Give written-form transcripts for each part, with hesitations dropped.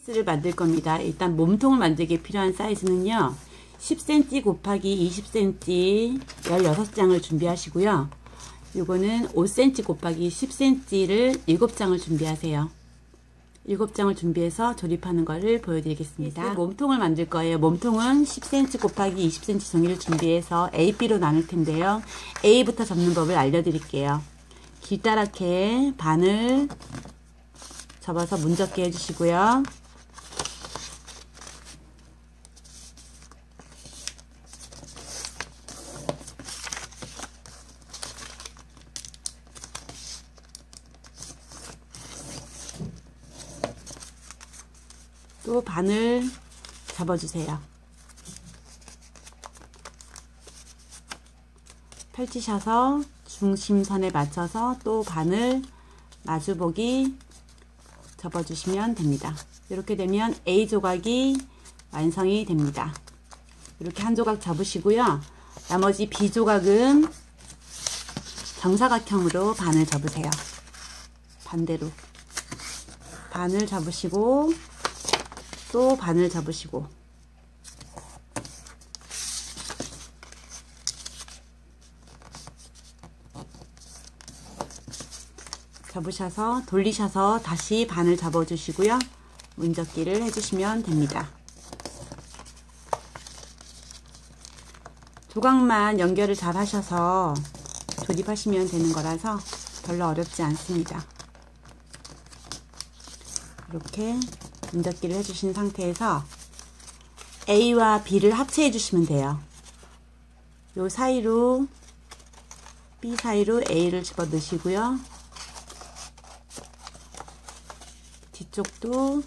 피스를 만들 겁니다. 일단 몸통을 만들기 필요한 사이즈는요, 10cm 곱하기 20cm 16장을 준비하시고요. 요거는 5cm 곱하기 10cm를 7장을 준비하세요. 7장을 준비해서 조립하는 거를 보여드리겠습니다. 몸통을 만들 거예요. 몸통은 10cm 곱하기 20cm 종이를 준비해서 A, B로 나눌 텐데요. A부터 접는 법을 알려드릴게요. 길다랗게 반을 접어서 문접기 해주시고요. 또 반을 접어주세요. 펼치셔서 중심선에 맞춰서 또 반을 마주보기 접어주시면 됩니다. 이렇게 되면 A 조각이 완성이 됩니다. 이렇게 한 조각 접으시고요. 나머지 B 조각은 정사각형으로 반을 접으세요. 반대로 반을 접으시고 또 반을 접으시고 접으셔서 돌리셔서 다시 반을 접어주시고요. 문접기를 해주시면 됩니다. 조각만 연결을 잘 하셔서 조립하시면 되는 거라서 별로 어렵지 않습니다. 이렇게 문접기를 해주신 상태에서 A와 B를 합체해 주시면 돼요. 요 사이로 B 사이로 A를 집어 넣으시고요. 뒤쪽도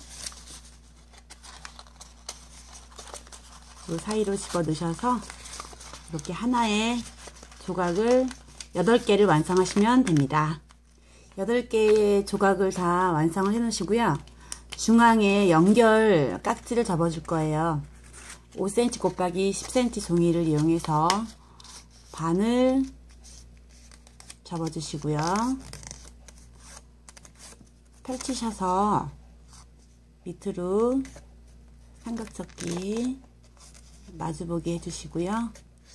요 사이로 집어 넣으셔서 이렇게 하나의 조각을 8개를 완성하시면 됩니다. 8개의 조각을 다 완성을 해 놓으시고요. 중앙에 연결 깍지를 접어줄 거예요. 5cm 곱하기 10cm 종이를 이용해서 반을 접어주시고요. 펼치셔서 밑으로 삼각접기 마주보기 해주시고요.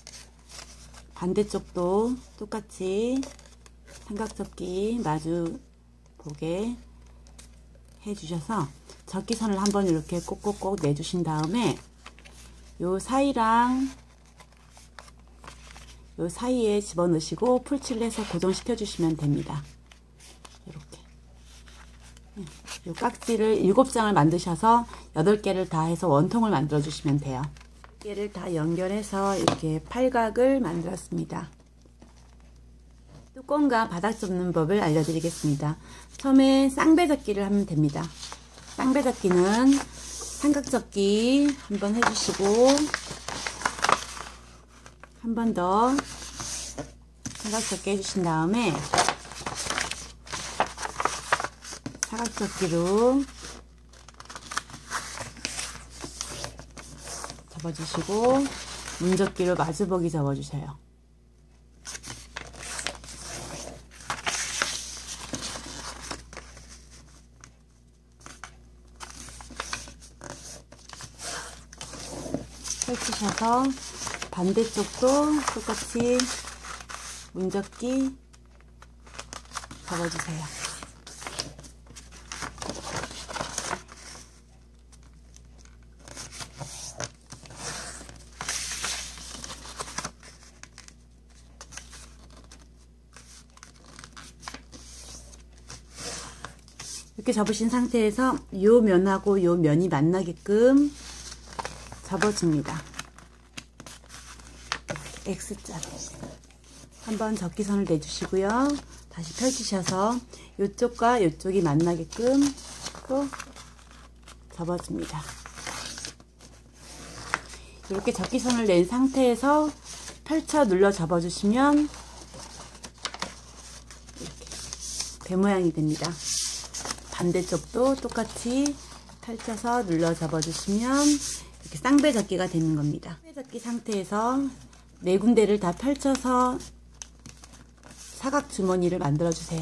반대쪽도 똑같이 삼각접기 마주보게 해주셔서 접기선을 한번 이렇게 꼭꼭꼭 내주신 다음에 요 사이랑 요 사이에 집어넣으시고 풀칠을 해서 고정시켜 주시면 됩니다. 이렇게 요 깍지를 7장을 만드셔서 8개를 다 해서 원통을 만들어 주시면 돼요. 8개를 다 연결해서 이렇게 팔각을 만들었습니다. 뚜껑과 바닥 접는 법을 알려드리겠습니다. 처음에 쌍배접기를 하면 됩니다. 쌍배접기는 삼각접기 한번 해주시고 한 번 더 삼각접기 해주신 다음에 사각접기로 접어주시고 문접기로 마주보기 접어주세요. 펼치셔서 반대쪽도 똑같이 문접기 접어주세요. 이렇게 접으신 상태에서 요 면하고 요 면이 만나게끔 접어줍니다. X자로 한번 접기선을 내주시고요. 다시 펼치셔서 이쪽과 이쪽이 만나게끔 또 접어줍니다. 이렇게 접기선을 낸 상태에서 펼쳐 눌러 접어주시면 이렇게 배 모양이 됩니다. 반대쪽도 똑같이 펼쳐서 눌러 접어주시면 이렇게 쌍배 접기가 되는 겁니다. 쌍배 접기 상태에서 4군데를 다 펼쳐서 사각 주머니를 만들어 주세요.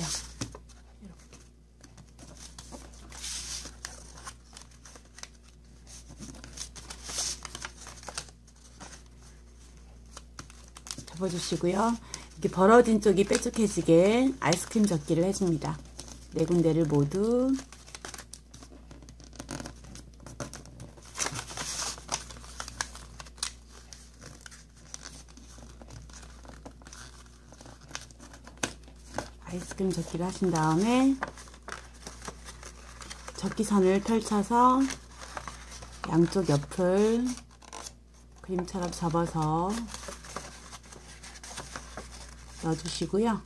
접어주시고요. 이렇게 벌어진 쪽이 뾰족해지게 아이스크림 접기를 해줍니다. 네 군데를 모두 아이스크림 접기를 하신 다음에 접기선을 펼쳐서 양쪽 옆을 그림처럼 접어서 넣어주시고요.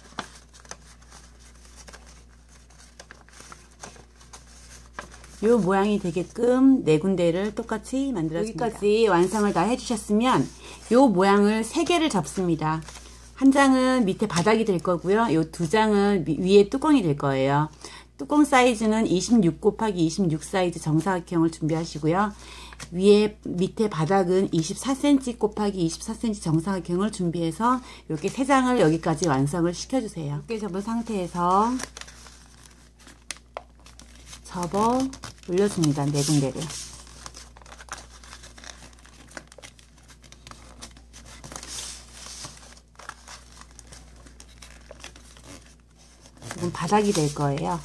이 모양이 되게끔 네 군데를 똑같이 만들어줍니다. 여기까지 완성을 다 해주셨으면 이 모양을 3개를 접습니다. 한 장은 밑에 바닥이 될 거고요. 이 2장은 위에 뚜껑이 될 거예요. 뚜껑 사이즈는 26 곱하기 26 사이즈 정사각형을 준비하시고요. 밑에 바닥은 24cm 곱하기 24cm 정사각형을 준비해서 이렇게 3장을 여기까지 완성을 시켜주세요. 이렇게 접은 상태에서 접어 올려줍니다. 네 군데를. 지금 바닥이 될 거예요.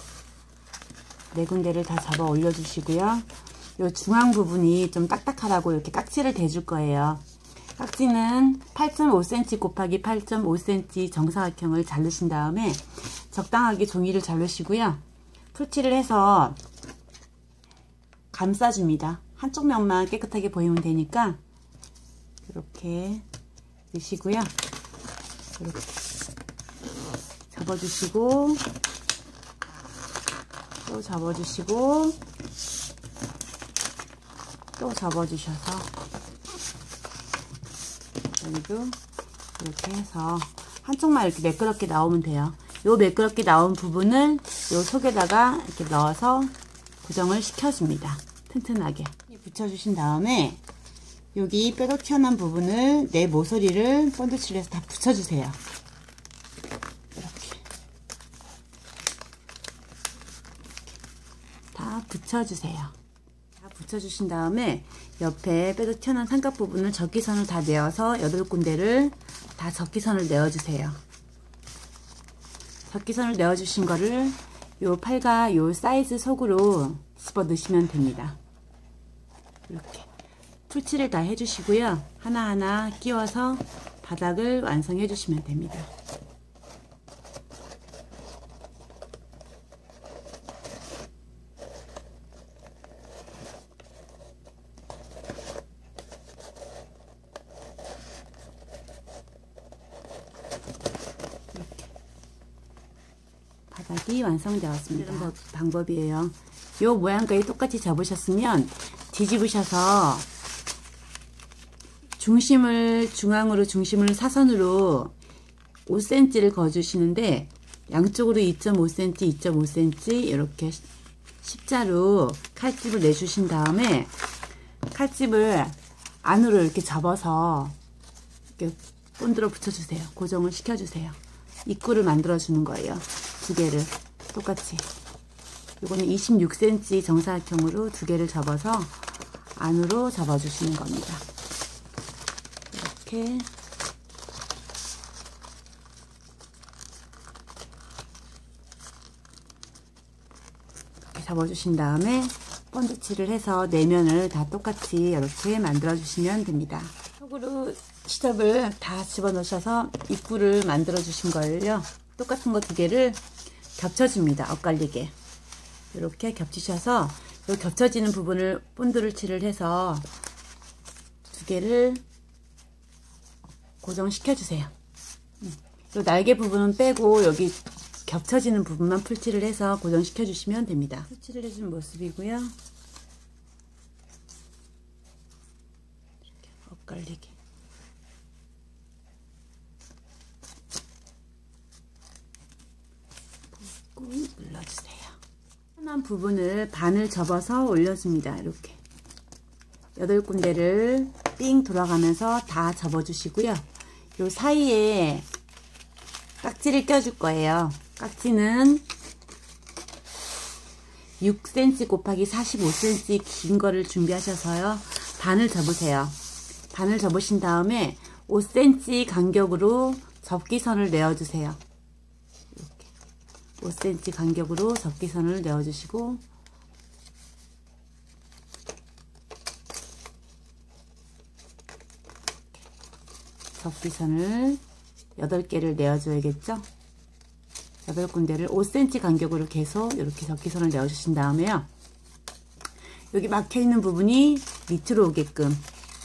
네 군데를 다 접어 올려주시고요. 요 중앙 부분이 좀 딱딱하다고 이렇게 깍지를 대줄 거예요. 깍지는 8.5cm 곱하기 8.5cm 정사각형을 자르신 다음에 적당하게 종이를 자르시고요. 풀칠을 해서 감싸줍니다. 한쪽 면만 깨끗하게 보이면 되니까 이렇게 넣으시고요. 이렇게 접어주시고 또 접어주시고 또 접어주셔서 그리고 이렇게 해서 한쪽만 이렇게 매끄럽게 나오면 돼요. 요 매끄럽게 나온 부분을 요 속에다가 이렇게 넣어서 고정을 시켜줍니다. 튼튼하게 붙여주신 다음에 여기 뾰족 튀어나온 부분을 내 모서리를 본드칠을 해서 다 붙여주세요. 이렇게 다 붙여주세요. 다 붙여주신 다음에 옆에 뾰족 튀어나온 삼각 부분을 접기선을 다 내어서 8군데를 다 접기선을 내어주세요. 접기선을 내어주신 거를 요 팔과 요 사이즈 속으로 집어 넣으시면 됩니다. 이렇게 풀칠을 다 해주시고요. 하나하나 끼워서 바닥을 완성해 주시면 됩니다. 바닥이 완성되었습니다. 이런 방법이에요. 이 모양까지 똑같이 접으셨으면 뒤집으셔서 중앙으로 중심을 사선으로 5cm를 그어주시는데 양쪽으로 2.5cm, 2.5cm 이렇게 십자로 칼집을 내주신 다음에 칼집을 안으로 이렇게 접어서 이렇게 본드로 붙여주세요. 고정을 시켜주세요. 입구를 만들어주는 거예요. 2개를 똑같이. 이거는 26cm 정사각형으로 2개를 접어서 안으로 접어주시는 겁니다. 이렇게 접어주신 다음에 본드칠을 해서 내면을 다 똑같이 이렇게 만들어 주시면 됩니다. 속으로 시접을 다 집어넣으셔서 입구를 만들어 주신 거예요. 똑같은 거 2개를 겹쳐줍니다. 엇갈리게 이렇게 겹치셔서 이 겹쳐지는 부분을 본드를 칠을 해서 2개를 고정시켜 주세요. 이 날개 부분은 빼고 여기 겹쳐지는 부분만 풀칠을 해서 고정시켜 주시면 됩니다. 풀칠을 해준 모습이고요. 이렇게 엇갈리게 꾹 눌러주세요. 편한 부분을 반을 접어서 올려줍니다. 이렇게 8군데를 삥 돌아가면서 다 접어주시고요. 요 사이에 깍지를 껴줄 거예요. 깍지는 6cm 곱하기 45cm 긴 거를 준비하셔서요. 반을 접으세요. 반을 접으신 다음에 5cm 간격으로 접기선을 내어주세요. 이렇게 5cm 간격으로 접기선을 내어주시고 접기선을 8개를 내어줘야겠죠. 8군데를 5cm 간격으로 계속 이렇게 접기선을 내어주신 다음에요. 여기 막혀있는 부분이 밑으로 오게끔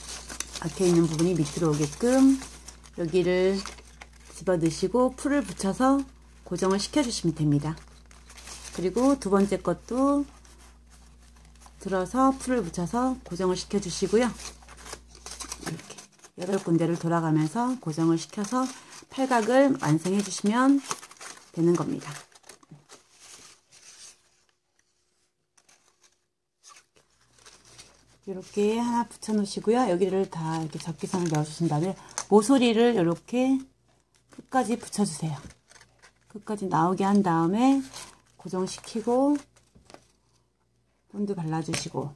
여기를 집어 넣으시고 풀을 붙여서 고정을 시켜주시면 됩니다. 그리고 두 번째 것도 들어서 풀을 붙여서 고정을 시켜주시고요. 이렇게 8군데를 돌아가면서 고정을 시켜서 팔각을 완성해 주시면 되는 겁니다. 이렇게 하나 붙여 놓으시고요. 여기를 다 이렇게 접기선을 넣어 주신 다음에 모서리를 이렇게 끝까지 붙여 주세요. 끝까지 나오게 한 다음에 고정시키고 본드 발라 주시고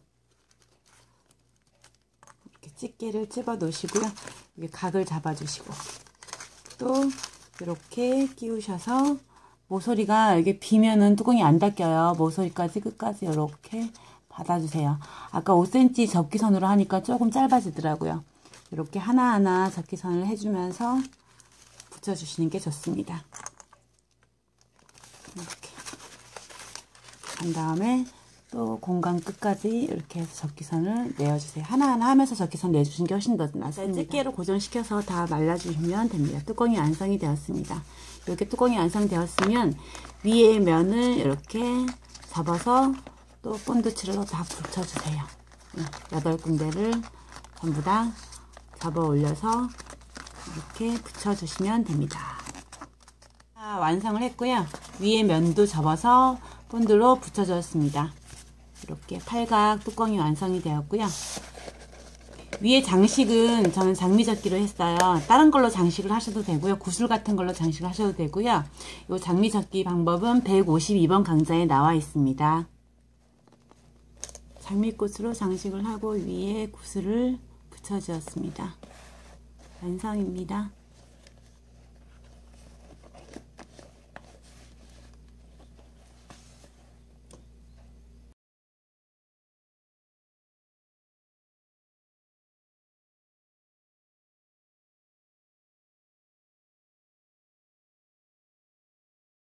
이렇게 집게를 집어 놓으시고요. 여기 각을 잡아 주시고 또 이렇게 끼우셔서 모서리가 이게 비면은 뚜껑이 안 닫혀요. 모서리까지 끝까지 이렇게 받아주세요. 아까 5cm 접기선으로 하니까 조금 짧아지더라고요. 이렇게 하나하나 접기선을 해주면서 붙여주시는 게 좋습니다. 이렇게 한 다음에 또 공간 끝까지 이렇게 해서 접기선을 내어주세요. 하나하나 하면서 접기선 내주시는 게 훨씬 더 낫습니다. 집게로 고정시켜서 다 말라주시면 됩니다. 뚜껑이 완성이 되었습니다. 이렇게 뚜껑이 완성되었으면 위에 면을 이렇게 접어서 또 본드칠로 다 붙여주세요. 8군데를 전부 다 접어 올려서 이렇게 붙여주시면 됩니다. 완성을 했고요. 위에 면도 접어서 본드로 붙여줬습니다. 이렇게 팔각 뚜껑이 완성이 되었고요. 위에 장식은 저는 장미접기로 했어요. 다른 걸로 장식을 하셔도 되고요. 구슬 같은 걸로 장식을 하셔도 되고요. 이 장미접기 방법은 152번 강좌에 나와 있습니다. 장미꽃으로 장식을 하고 위에 구슬을 붙여주었습니다. 완성입니다.